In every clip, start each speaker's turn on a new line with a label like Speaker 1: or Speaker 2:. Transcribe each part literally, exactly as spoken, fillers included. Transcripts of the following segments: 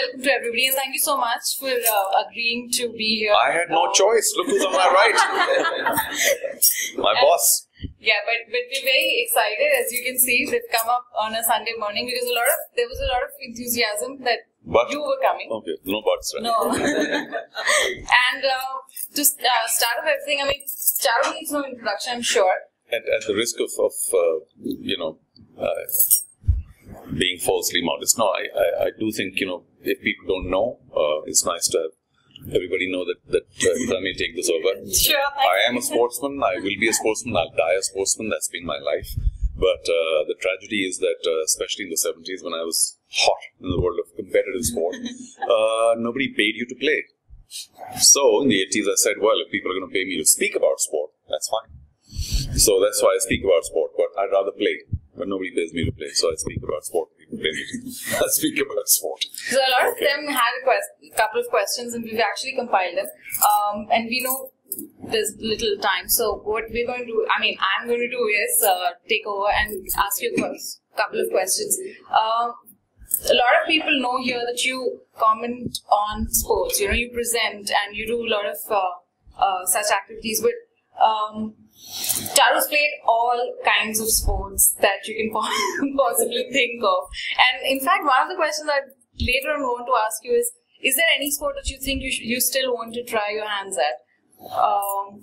Speaker 1: welcome to everybody, and thank you so much for uh, agreeing to be here.
Speaker 2: I had no uh, choice. Look who's on my right. My and, boss.
Speaker 1: Yeah, but, but we're very excited. As you can see, they've come up on a Sunday morning because a lot of there was a lot of enthusiasm that
Speaker 2: but,
Speaker 1: you were coming.
Speaker 2: Okay, no buts, right?
Speaker 1: No. And uh, to uh, start off everything, I mean, Charu needs no introduction, I'm sure.
Speaker 2: At, at the risk of, of uh, you know, uh, being falsely modest, no, I, I, I do think, you know, if people don't know, uh, it's nice to have everybody know that, that uh, let me take this over.
Speaker 1: Sure.
Speaker 2: I am a sportsman. I will be a sportsman. I'll die a sportsman. That's been my life. But uh, the tragedy is that, uh, especially in the seventies, when I was hot in the world of competitive sport, uh, nobody paid you to play. So in the eighties, I said, well, if people are going to pay me to speak about sport, that's fine. So that's why I speak about sport. But I'd rather play. But nobody pays me to play, so I speak about sport. People pay me to I speak about sport.
Speaker 1: So a lot okay. of them had a quest couple of questions, and we've actually compiled them. Um, and we know there's little time, so what we're going to do, I mean, I'm going to do is uh, take over and ask you a couple of questions. Um, a lot of people know here that you comment on sports. You know, you present and you do a lot of uh, uh, such activities, but um, Charu's played all kinds of sports that you can possibly think of. And in fact, one of the questions I later on want to ask you is, is there any sport that you think you, you still want to try your hands at? Um,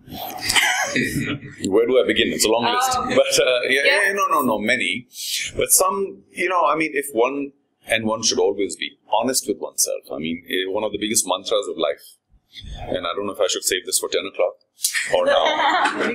Speaker 2: Where do I begin? It's a long
Speaker 1: um,
Speaker 2: list. But uh, yeah,
Speaker 1: yeah.
Speaker 2: yeah, no, no, no, many. But some, you know, I mean, if one, and one should always be honest with oneself. I mean, one of the biggest mantras of life, and I don't know if I should save this for ten o'clock or now,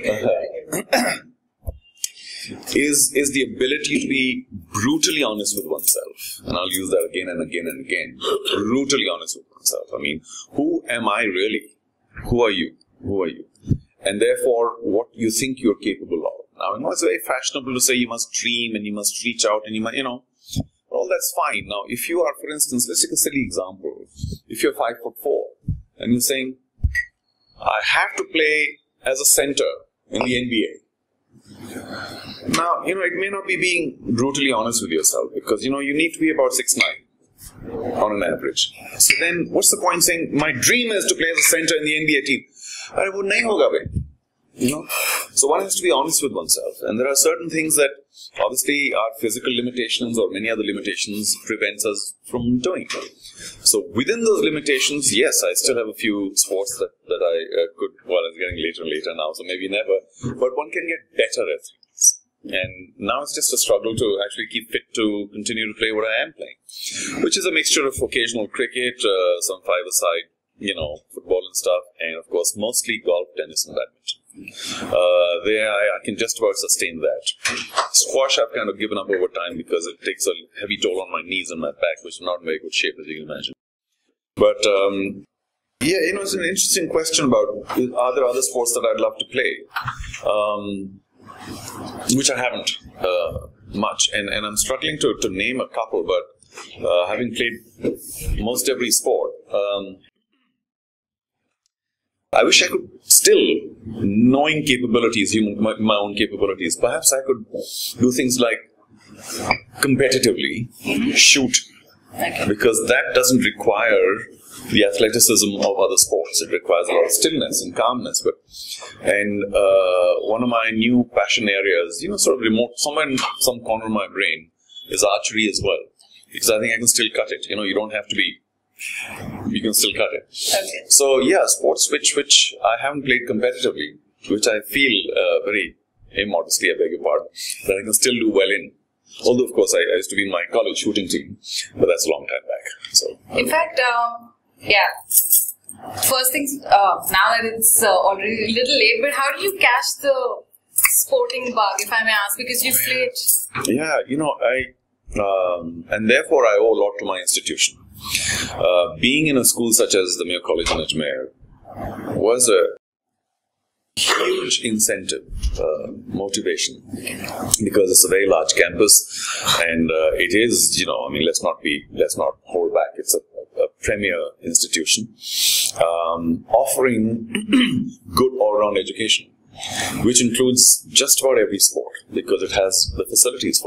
Speaker 2: is, is the ability to be brutally honest with oneself. And I'll use that again and again and again. Brutally honest with oneself. I mean, who am I really? Who are you? Who are you? And therefore, what you think you're capable of. Now, you know, it's very fashionable to say you must dream and you must reach out and you must, you know, all that's fine. Now, if you are, for instance, let's take a silly example. If you're five foot four and you're saying, I have to play as a center in the N B A. Now, you know, it may not be being brutally honest with yourself because, you know, you need to be about six nine on an average. So then, what's the point saying, my dream is to play as a center in the N B A team? But would nahi hoga bhai. You know, so one has to be honest with oneself, and there are certain things that obviously our physical limitations or many other limitations prevents us from doing. So within those limitations, yes, I still have a few sports that, that I uh, could, well, it's getting later and later now, so maybe never, but one can get better at things. And now it's just a struggle to actually keep fit to continue to play what I am playing, which is a mixture of occasional cricket, uh, some five-a-side, you know, football and stuff, and of course mostly golf, tennis and badminton. Uh, there I, I can just about sustain that. Squash I've kind of given up over time because it takes a heavy toll on my knees and my back, which is not in very good shape as you can imagine. But um, yeah, you know, it's an interesting question about are there other sports that I'd love to play, um, which I haven't uh, much, and, and I'm struggling to, to name a couple, but uh, having played most every sport, um, I wish I could still, knowing capabilities, human, my, my own capabilities, perhaps I could do things like competitively shoot, because that doesn't require the athleticism of other sports. It requires a lot of stillness and calmness. But and uh, one of my new passion areas, you know, sort of remote, somewhere in some corner of my brain, is archery as well, because I think I can still cut it. You know, you don't have to be. You can still cut it.
Speaker 1: Okay.
Speaker 2: So yeah, sports which which I haven't played competitively, which I feel uh, very immodestly, I beg your pardon, that I can still do well in. Although of course I, I used to be in my college shooting team, but that's a long time back. So
Speaker 1: in fact, um, yeah. First things, uh, now that it's uh, already a little late, but how do you catch the sporting bug, if I may ask, because you've played?
Speaker 2: Yeah, you know, I um, and therefore I owe a lot to my institution. Uh, being in a school such as the Mayo College in Ajmer was a huge incentive, uh, motivation, because it's a very large campus, and uh, it is, you know, I mean, let's not be, let's not hold back. It's a, a premier institution, um, offering good all-round education, which includes just about every sport, because it has the facilities for it.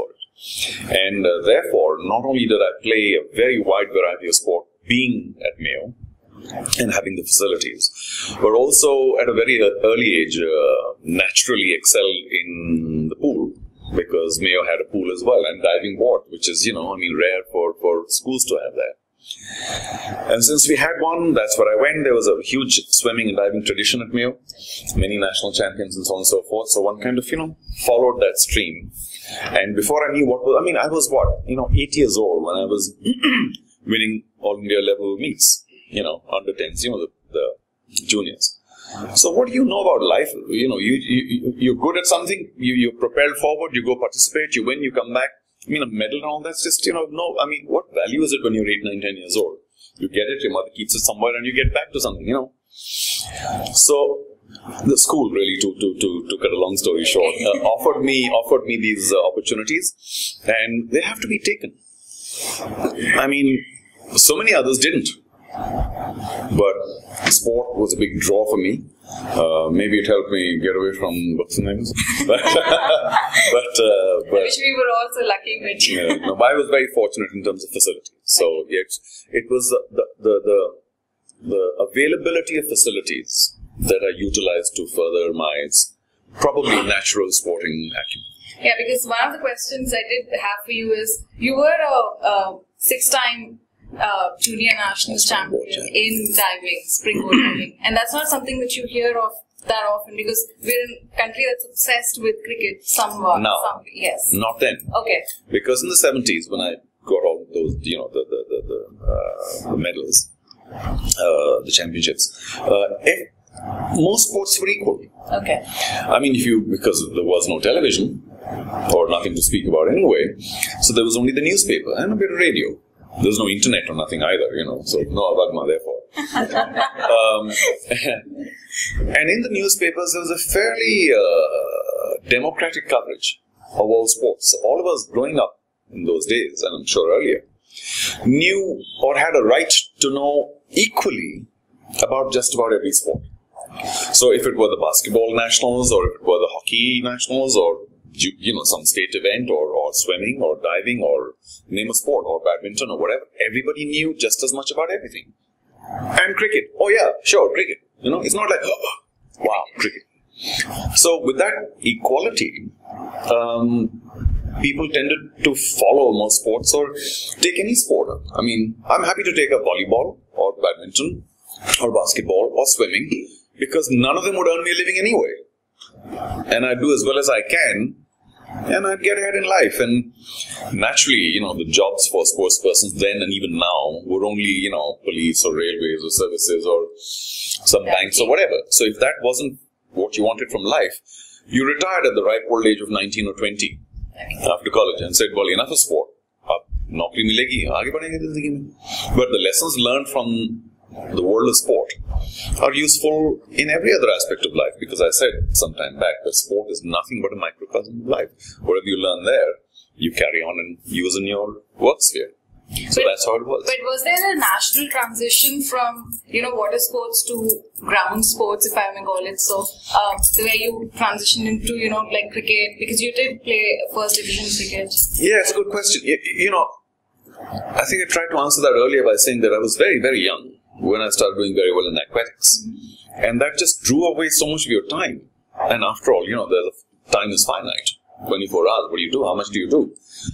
Speaker 2: And uh, therefore, not only did I play a very wide variety of sport being at Mayo and having the facilities, but also at a very early age, uh, naturally excelled in the pool, because Mayo had a pool as well, and diving board, which is, you know, I mean, rare for, for schools to have that. And since we had one, that's where I went. There was a huge swimming and diving tradition at Mayo, many national champions and so on and so forth. So one kind of, you know, followed that stream. And before I knew what was, I mean, I was what, you know, eight years old when I was winning all India level meets, you know, under tens, you know, the, the juniors. So what do you know about life? You know, you, you, you're good at something, you, you're propelled forward, you go participate, you win, you come back. I mean, a medal and all that's just, you know, no, I mean, what value is it when you're eight, nine, ten years old? You get it, your mother keeps it somewhere and you get back to something, you know. So the school really, to, to, to, to cut a long story short, uh, offered me, offered me these uh, opportunities, and they have to be taken. I mean, so many others didn't. But sport was a big draw for me. Uh, maybe it helped me get away from books and things. but, but, uh, but
Speaker 1: I wish we were also lucky with you.
Speaker 2: Yeah, no, but I was very fortunate in terms of facilities. So yeah, it was the, the, the, the, the availability of facilities that I utilized to further my probably natural sporting acumen.
Speaker 1: Yeah, because one of the questions I did have for you is, you were a, a six-time Uh, junior national champion in diving, springboard diving, and that's not something that you hear of that often, because we're in a country that's obsessed with cricket somewhat.
Speaker 2: No,
Speaker 1: some, yes,
Speaker 2: not then.
Speaker 1: Okay.
Speaker 2: Because in the seventies, when I got all those, you know, the the the, the, uh, the medals, uh, the championships, uh, if, most sports were equal.
Speaker 1: Okay.
Speaker 2: I mean, if you because there was no television or nothing to speak about anyway, so there was only the newspaper and a bit of radio. There's no internet or nothing either, you know, so no avagmah, therefore. um, and in the newspapers, there was a fairly uh, democratic coverage of all sports. So all of us growing up in those days, and I'm sure earlier, knew or had a right to know equally about just about every sport. So if it were the basketball nationals, or if it were the hockey nationals, or You, you know, some state event, or, or swimming, or diving, or name a sport, or badminton, or whatever. Everybody knew just as much about everything. And cricket. Oh yeah, sure, cricket. You know, it's not like, oh, wow, cricket. So with that equality, um, people tended to follow most sports, or take any sport. I mean, I'm happy to take up volleyball, or badminton, or basketball, or swimming, because none of them would earn me a living anyway. And I do as well as I can, and I'd get ahead in life. And naturally, you know, the jobs for sports persons then and even now were only, you know, police or railways or services or some banks or whatever. So if that wasn't what you wanted from life, you retired at the ripe old age of nineteen or twenty after college and said, well, enough of sport. Naukri milegi, aage badhenge zindagi mein. But the lessons learned from the world of sport are useful in every other aspect of life, because I said some time back that sport is nothing but a microcosm of life. Whatever you learn there, you carry on and use in your work sphere. So but, that's how it was.
Speaker 1: But was there a national transition from, you know, water sports to ground sports, if I may call it so, uh, where you transitioned into, you know, like cricket, because you did play first division cricket?
Speaker 2: Yeah, it's a good question. You, you know, I think I tried to answer that earlier by saying that I was very, very young when I started doing very well in aquatics. Mm-hmm. And that just drew away so much of your time. And after all, you know, the time is finite. twenty-four hours, what do you do? How much do you do?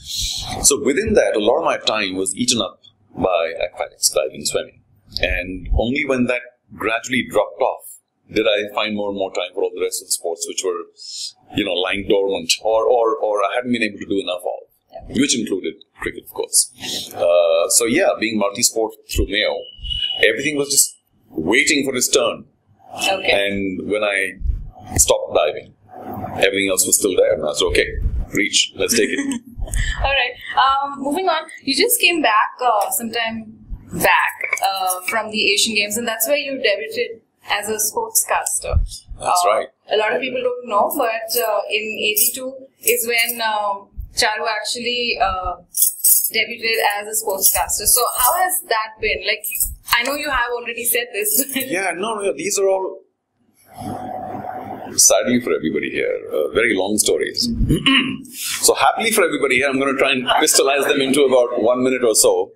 Speaker 2: So within that, a lot of my time was eaten up by aquatics, diving, swimming. And only when that gradually dropped off did I find more and more time for all the rest of the sports, which were, you know, lying dormant, or, or, or I hadn't been able to do enough of, which included cricket, of course. Uh, so yeah, being multi-sport through Mayo, everything was just waiting for its turn.
Speaker 1: Okay.
Speaker 2: And when I stopped diving, everything else was still there. And I said, okay, reach, let's take it.
Speaker 1: All right. Um, moving on, you just came back uh, sometime back uh, from the Asian Games, and that's where you debuted as a sportscaster.
Speaker 2: That's
Speaker 1: uh,
Speaker 2: right.
Speaker 1: A lot of people don't know, but uh, in eighty-two is when um, Charu actually uh, debuted as a sportscaster. So how has that been? Like, I know you have already said this.
Speaker 2: yeah, no, no, these are all sadly for everybody here, uh, very long stories. So happily for everybody here, I'm going to try and crystallize them into about one minute or so.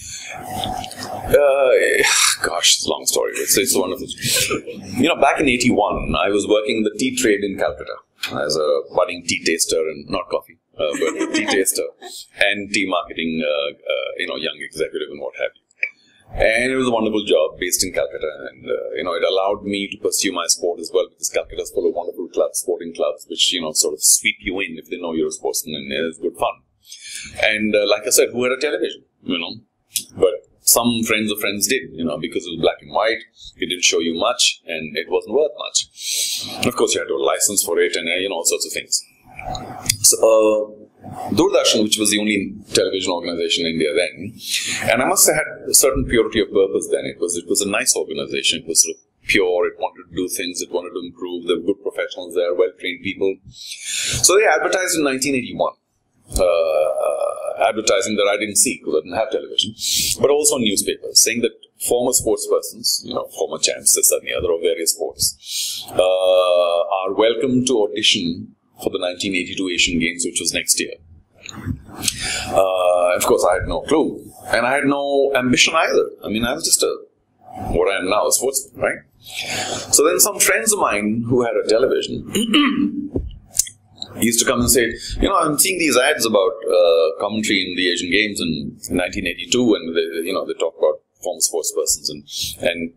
Speaker 2: Uh, gosh, it's a long story. It's, it's wonderful. You know, back in eighty-one, I was working the tea trade in Calcutta as a budding tea taster, and not coffee, uh, but tea taster and tea marketing, uh, uh, you know, young executive and what have you. And it was a wonderful job based in Calcutta, and uh, you know, it allowed me to pursue my sport as well, because Calcutta is full of wonderful clubs, sporting clubs, which, you know, sort of sweep you in if they know you're a sportsman, and it's good fun. And uh, like I said, who had a television, you know? But some friends of friends did, you know, because it was black and white, it didn't show you much, and it wasn't worth much. Of course, you had to have a license for it, and uh, you know, all sorts of things. So, uh, Doordarshan, which was the only television organization in India then, and I must have had a certain purity of purpose then. It was it was a nice organization. It was sort of pure. It wanted to do things. It wanted to improve. There were good professionals there, well-trained people. So they advertised in nineteen eighty-one. Uh, advertising that I didn't see because I didn't have television, but also newspapers, saying that former sportspersons, you know, former champs, this and the other of various sports, uh, are welcome to audition for the nineteen eighty-two Asian Games, which was next year. Uh, of course, I had no clue, and I had no ambition either. I mean, I was just a, what I am now, a sportsman, right? So then some friends of mine who had a television used to come and say, you know, I'm seeing these ads about uh, commentary in the Asian Games in nineteen eighty-two, and they, you know, they talk about former sportspersons, and and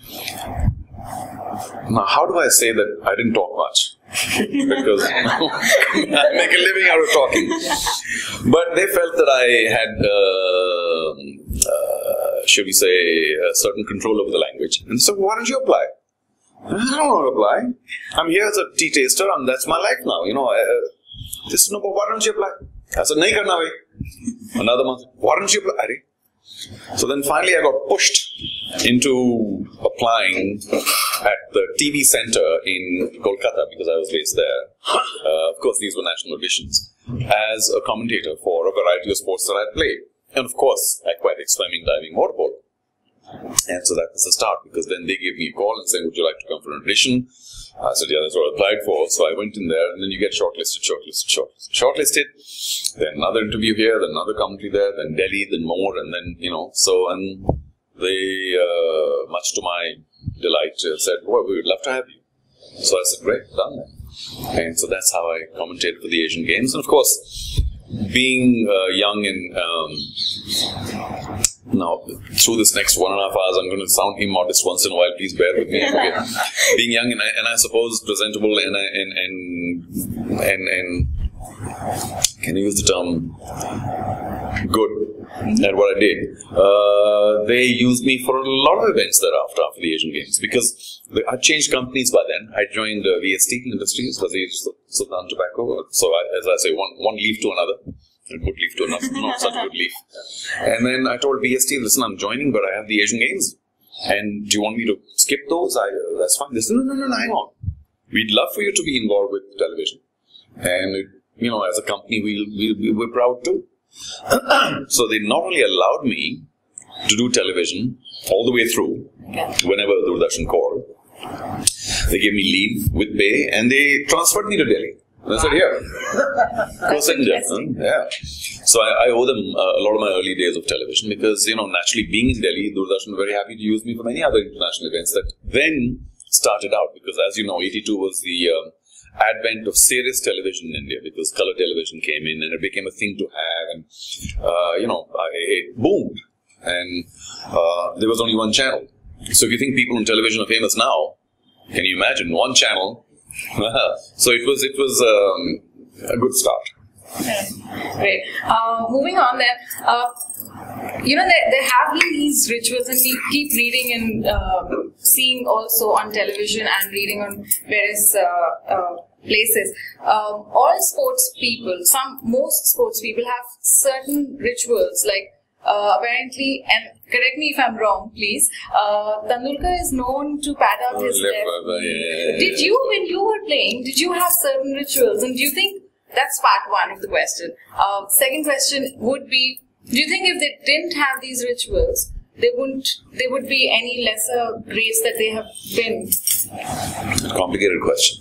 Speaker 2: now how do I say that I didn't talk much? Because I make a living out of talking. But they felt that I had, uh, uh, should we say, a certain control over the language. And so, why don't you apply? I don't want to apply. I'm here as a tea taster, and that's my life now. You know, uh, this no, but why don't you apply? I said, nahi karna bhai. Another month, why don't you apply? So then finally I got pushed into applying at the T V center in Kolkata, because I was based there. Uh, of course, these were national auditions, as a commentator for a variety of sports that I played. And of course, aquatics, swimming, diving, motorboat. And so that was the start, because then they gave me a call and said, would you like to come for an audition? I said, yeah, that's what I applied for. So I went in there, and then you get shortlisted, shortlisted, shortlisted, shortlisted. Then another interview here, then another commentary there, then Delhi, then more, and then, you know, so, and they, uh, much to my delight, uh, said, well, we would love to have you. So I said, great, done that. And so that's how I commentated for the Asian Games. And of course, being uh, young and, um, now, through this next one and a half hours, I'm going to sound immodest once in a while. Please bear with me. Okay. Being young and I, and I suppose presentable and and and and, and can I use the term good at what I did? Uh, they used me for a lot of events thereafter after the Asian Games, because I changed companies by then. I joined uh, V S T Industries, Wazir Sultan Tobacco. So I, as I say, one one leaf to another. A good leaf to another, not such a good leaf. And then I told V S T, listen, I'm joining, but I have the Asian Games. And do you want me to skip those? I, uh, that's fine. They said, no, no, no, no, hang on. We'd love for you to be involved with television. And, it, you know, as a company, we'll, we'll, we're proud too. So they not only allowed me to do television all the way through, whenever the Doordarshan called, they gave me leave with pay, and they transferred me to Delhi. And I said, here, go sit in there. Yeah. So I, I owe them uh, a lot of my early days of television, because, you know, naturally being in Delhi, Doordarshan were very happy to use me for many other international events that then started out, because as you know, eighty-two was the um, advent of serious television in India, because color television came in and it became a thing to have, and, uh, you know, it boomed. And uh, there was only one channel. So if you think people on television are famous now, can you imagine one channel? So it was it was um, a good start.
Speaker 1: Okay. Great. Uh, moving on then, uh, you know, there, there have been these rituals, and we keep reading and uh, seeing also on television and reading on various uh, uh, places. Um, all sports people, some most sports people have certain rituals, like uh, apparently, and correct me if I'm wrong, please. Uh, Tendulkar is known to pad out his left.
Speaker 2: Yeah.
Speaker 1: Did you, when you were playing, did you have certain rituals? And do you think, that's part one of the question. Uh, second question would be, do you think if they didn't have these rituals, they wouldn't, they would be any lesser greats that they have been?
Speaker 2: Complicated question.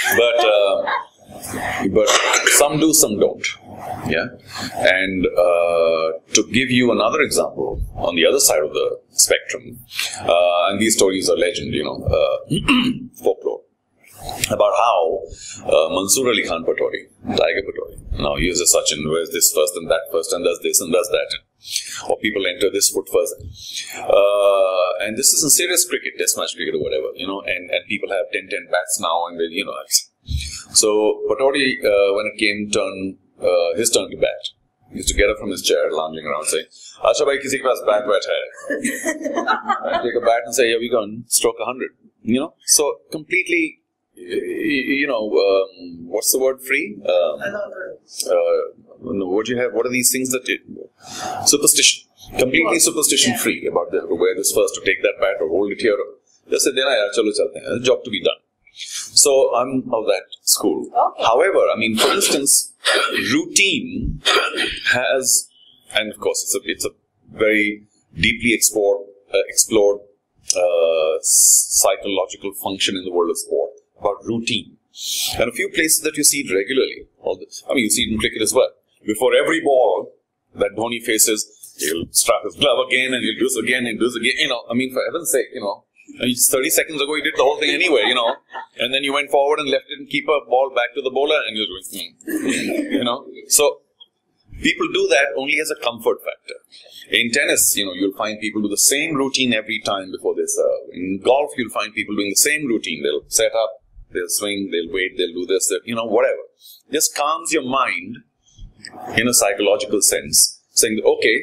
Speaker 2: But uh, but some do, some don't. Yeah, and uh, to give you another example on the other side of the spectrum, uh, and these stories are legend, you know, uh, folklore, about how uh, Mansoor Ali Khan Patori, Tiger Patori, now he is a Sachin, wears this first and that first and does this and does that, or people enter this foot first, uh, and this is in serious cricket, test match cricket or whatever, you know, and, and people have ten ten bats now, and they, you know, so Patori, uh, when it came turn. Uh, his turn to bat. He used to get up from his chair, lounging around, saying, "Acha bhai, kisi ke paas bat bat hai." I take a bat and say, "Yeah, we can stroke a hundred." You know, so completely, you know, um, what's the word? Free. Um, uh, no, what do you have? What are these things that you, superstition? Completely superstition free about the, to wear this first, to take that bat or hold it here. Just say, "Dena yaar, chalo chalte hain." There's a job to be done. So I'm of that school.
Speaker 1: Okay.
Speaker 2: However, I mean, for instance, routine has, and of course, it's a it's a very deeply explored uh, explored uh, psychological function in the world of sport about routine, and a few places that you see it regularly. All this, I mean, you see it in cricket as well. Before every ball that Dhoni faces, he'll strap his glove again, and he'll do this again, and do this again. You know, I mean, for heaven's sake, you know. thirty seconds ago, he did the whole thing anyway, you know, and then you went forward and left it and keep a ball back to the bowler, and you're doing, hmm. you know. So, people do that only as a comfort factor. In tennis, you know, you'll find people do the same routine every time before they serve. In golf, you'll find people doing the same routine. They'll set up, they'll swing, they'll wait, they'll do this, you know, whatever. Just calms your mind in a psychological sense, saying, okay,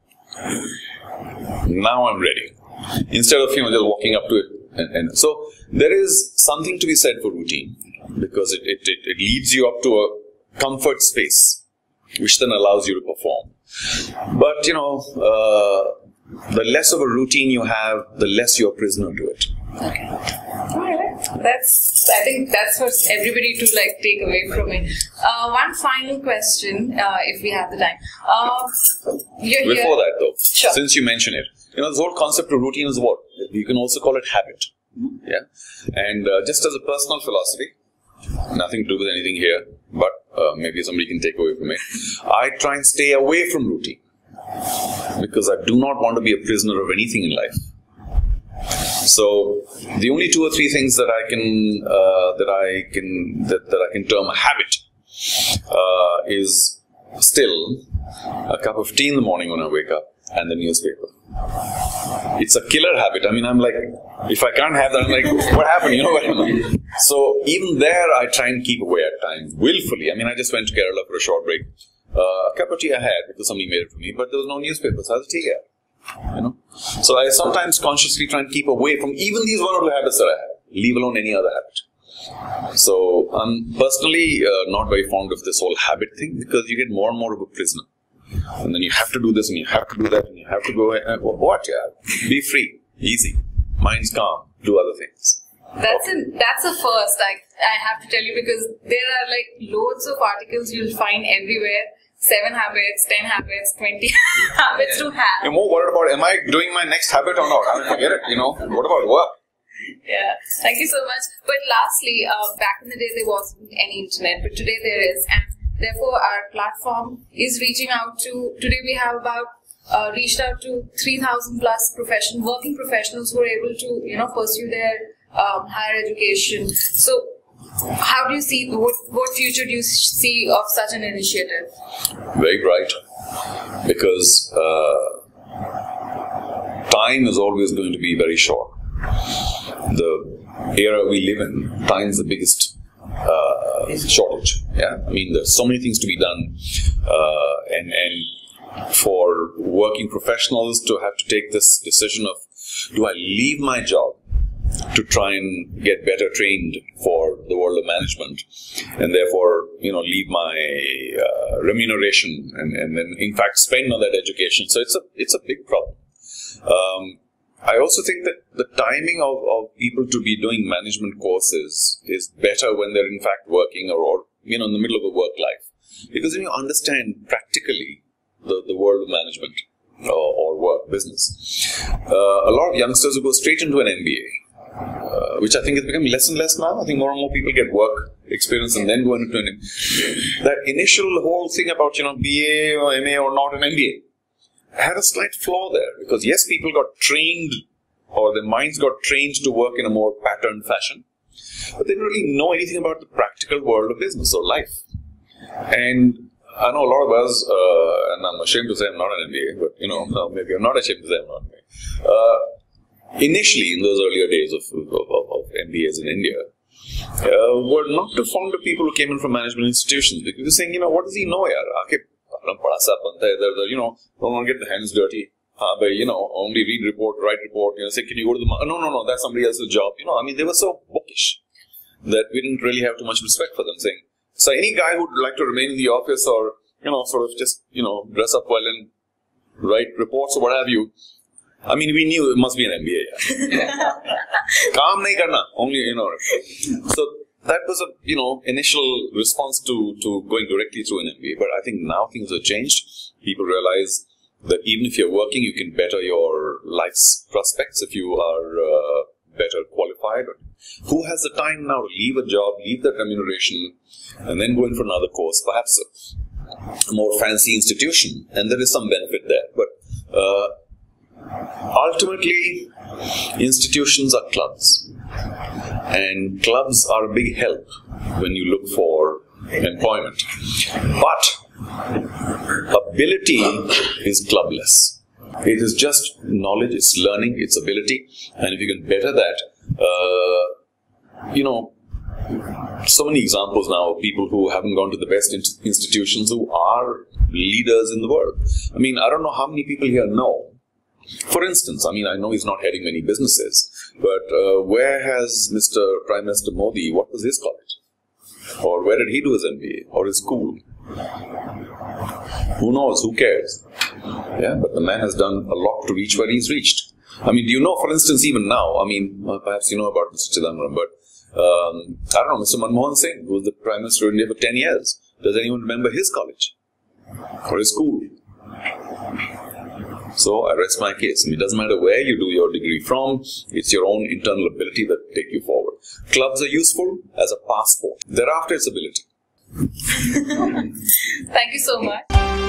Speaker 2: now I'm ready. Instead of, you know, just walking up to it. And, and so, there is something to be said for routine, because it, it, it, it leads you up to a comfort space, which then allows you to perform. But, you know, uh, the less of a routine you have, the less you're a prisoner to it.
Speaker 1: Okay. Alright. That's, I think that's for everybody to like take away from it. Uh, one final question, uh, if we have the time. Uh, you're
Speaker 2: Before
Speaker 1: here.
Speaker 2: that though,
Speaker 1: Sure.
Speaker 2: since you mention it, you know, this whole concept of routine is what? You can also call it habit. Mm-hmm. Yeah. And uh, just as a personal philosophy, nothing to do with anything here, but uh, maybe somebody can take away from it. I try and stay away from routine, because I do not want to be a prisoner of anything in life. So the only two or three things that I can uh, that I can that, that I can term a habit uh, is still a cup of tea in the morning when I wake up and the newspaper. It's a killer habit. I mean, I'm like, if I can't have that, I'm like, what happened? You know. So even there, I try and keep away at times, willfully. I mean, I just went to Kerala for a short break. Uh, a cup of tea I had because somebody made it for me, but there was no newspaper, so I was tea here. You know, so I sometimes consciously try and keep away from even these one or two habits that I have, leave alone any other habit. So I'm personally uh, not very fond of this whole habit thing, because you get more and more of a prisoner, and then you have to do this and you have to do that and you have to go ahead. What? Yeah, be free, easy, mind's calm, do other things.
Speaker 1: That's a, that's a first, I, I have to tell you, because there are like loads of articles you'll find everywhere. Seven habits, ten habits, twenty habits to have.
Speaker 2: You're more worried about, am I doing my next habit or not? I mean, forget it, you know. What about work?
Speaker 1: Yeah, thank you so much. But lastly, uh, back in the day there wasn't any internet, but today there is, and therefore our platform is reaching out to, today we have about, uh, reached out to three thousand plus profession, working professionals who are able to, you know, pursue their um, higher education. So, how do you see, what, what future do you see of such an initiative?
Speaker 2: Very bright, because uh, time is always going to be very short. The era we live in, time is the biggest uh, shortage. Yeah, I mean, there's so many things to be done, uh, and and for working professionals to have to take this decision of, do I leave my job to try and get better trained for the world of management, and therefore, you know, leave my uh, remuneration and, and then in fact spend on that education. So it's a it's a big problem. Um, I also think that the timing of, of people to be doing management courses is better when they're in fact working, or, or you know, in the middle of a work life, because when you understand practically the, the world of management or, or work, business, uh, a lot of youngsters who go straight into an M B A uh, which I think is becoming less and less now. I think more and more people get work experience and then go into an M B A. That initial whole thing about, you know, B A or M A or not an M B A had a slight flaw there, because yes, people got trained, or their minds got trained to work in a more patterned fashion, but they didn't really know anything about the practical world of business or life. And I know a lot of us, uh, and I'm ashamed to say I'm not an M B A, but you know, uh, maybe I'm not ashamed to say I'm not an M B A. Uh, initially, in those earlier days of, of, of, of M B As in India, uh, were not too fond of people who came in from management institutions, because they're saying, you know, what does he know, yaar? You know, don't want to get the hands dirty. Uh, but, you know, only read report, write report, you know, say, can you go to the... No, no, no, that's somebody else's job. You know, I mean, they were so bookish that we didn't really have too much respect for them, saying, so any guy who'd like to remain in the office or, you know, sort of just, you know, dress up well and write reports or what have you, I mean, we knew it must be an M B A. Yeah. Kaam nahi karna, only, you know. So that was a, you know, initial response to, to going directly through an M B A. But I think now things have changed. People realize that even if you're working, you can better your life's prospects if you are uh, better qualified. Who has the time now to leave a job, leave that remuneration, and then go in for another course, perhaps a, a more fancy institution, and there is some benefit there. But uh, ultimately, institutions are clubs, and clubs are a big help when you look for employment. But ability is clubless. It is just knowledge, it's learning, it's ability, and if you can better that, uh, you know, so many examples now of people who haven't gone to the best in institutions who are leaders in the world. I mean, I don't know how many people here know. For instance, I mean, I know he's not heading many businesses, but uh, where has Mister Prime Minister Modi, what was his college? Or where did he do his M B A or his school? Who knows? Who cares? Yeah, but the man has done a lot to reach where he's reached. I mean, do you know, for instance, even now, I mean, well, perhaps you know about Mister Chidambaram, but um, I don't know, Mister Manmohan Singh, who was the Prime Minister of India for ten years. Does anyone remember his college? Or his school? So, I rest my case. I mean, it doesn't matter where you do your degree from, it's your own internal ability that take you forward. Clubs are useful as a passport. Thereafter, it's ability.
Speaker 1: Thank you so much.